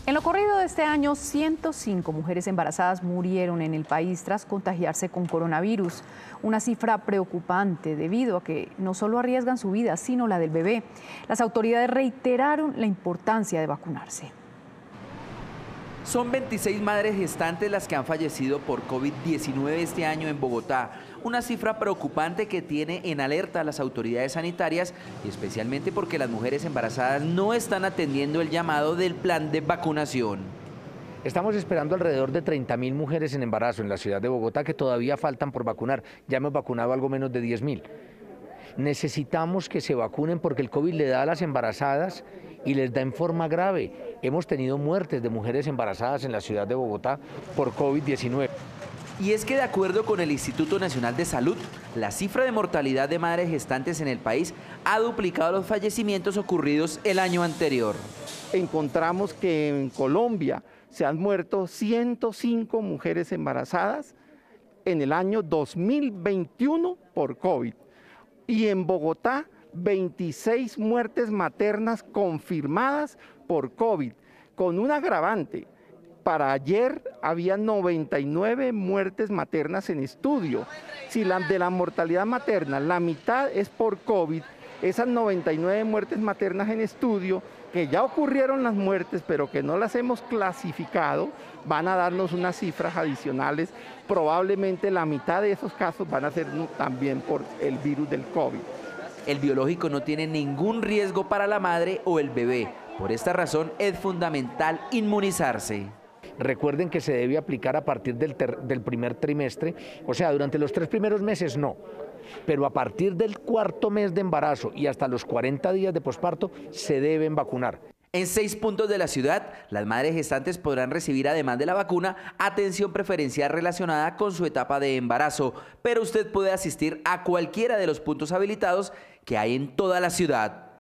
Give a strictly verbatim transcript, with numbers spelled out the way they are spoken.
En lo corrido de este año, ciento cinco mujeres embarazadas murieron en el país tras contagiarse con coronavirus. Una cifra preocupante debido a que no solo arriesgan su vida, sino la del bebé. Las autoridades reiteraron la importancia de vacunarse. Son veintiséis madres gestantes las que han fallecido por COVID diecinueve este año en Bogotá, una cifra preocupante que tiene en alerta a las autoridades sanitarias, especialmente porque las mujeres embarazadas no están atendiendo el llamado del plan de vacunación. Estamos esperando alrededor de treinta mil mujeres en embarazo en la ciudad de Bogotá que todavía faltan por vacunar. Ya hemos vacunado algo menos de diez mil. Necesitamos que se vacunen porque el COVID le da a las embarazadas y les da en forma grave. Hemos tenido muertes de mujeres embarazadas en la ciudad de Bogotá por COVID diecinueve. Y es que de acuerdo con el Instituto Nacional de Salud, la cifra de mortalidad de madres gestantes en el país ha duplicado los fallecimientos ocurridos el año anterior. Encontramos que en Colombia se han muerto ciento cinco mujeres embarazadas en el año dos mil veintiuno por COVID. Y en Bogotá, veintiséis muertes maternas confirmadas por COVID, con un agravante. Para ayer había noventa y nueve muertes maternas en estudio. Si la, de la mortalidad materna la mitad es por COVID, esas noventa y nueve muertes maternas en estudio, que ya ocurrieron las muertes, pero que no las hemos clasificado, van a darnos unas cifras adicionales. Probablemente la mitad de esos casos van a ser también por el virus del COVID. El biológico no tiene ningún riesgo para la madre o el bebé. Por esta razón es fundamental inmunizarse. Recuerden que se debe aplicar a partir del, ter, del primer trimestre, o sea, durante los tres primeros meses no, pero a partir del cuarto mes de embarazo y hasta los cuarenta días de posparto se deben vacunar. En seis puntos de la ciudad, las madres gestantes podrán recibir, además de la vacuna, atención preferencial relacionada con su etapa de embarazo, pero usted puede asistir a cualquiera de los puntos habilitados que hay en toda la ciudad.